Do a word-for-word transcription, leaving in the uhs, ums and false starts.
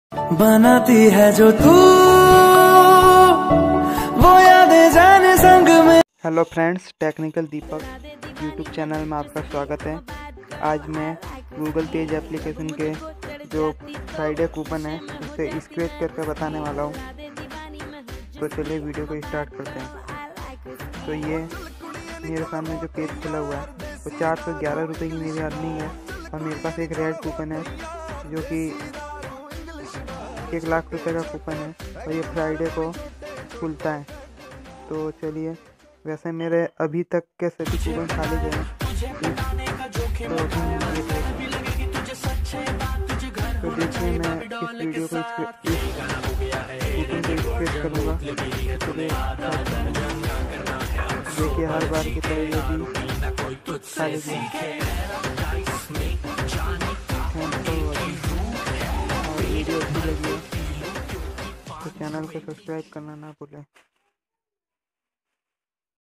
बनाती है जो तू वो यादें जाने संग में। Hello friends, technical Deepak YouTube channel में आपका स्वागत है। आज मैं गूगल पेज एप्लीकेशन के जो फ्राइडे कूपन है उसे स्क्रैच करके बताने वाला हूँ। तो चलिए वीडियो को स्टार्ट करते हैं। तो ये मेरे सामने जो पेज खुला हुआ है वो चार सौ ग्यारह रुपये की मेरी अर्निंग है और मेरे पास एक रेड कूपन है जो कि एक लाख रुपए का कूपन है और ये फ्राइडे को खुलता है। तो चलिए, वैसे मेरे अभी तक के सभी कूपन खाली गए हैं। तो देखिए, मैं इस वीडियो को कूपन को स्क्रैच करूँगा। चलिए, देखिए हर बार की तरह ये भी खाली गए। वीडियो अच्छी लगी है तो चैनल को सब्सक्राइब करना ना भूलें।